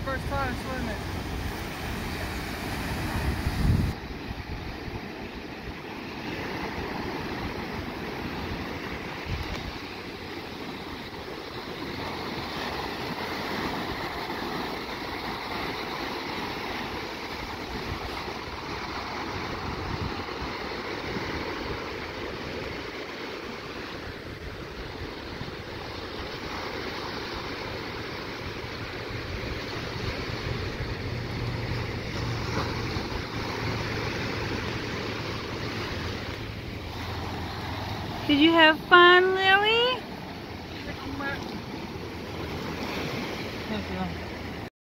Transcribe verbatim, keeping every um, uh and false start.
first time swimming. Did you have fun, Louie? Thank you.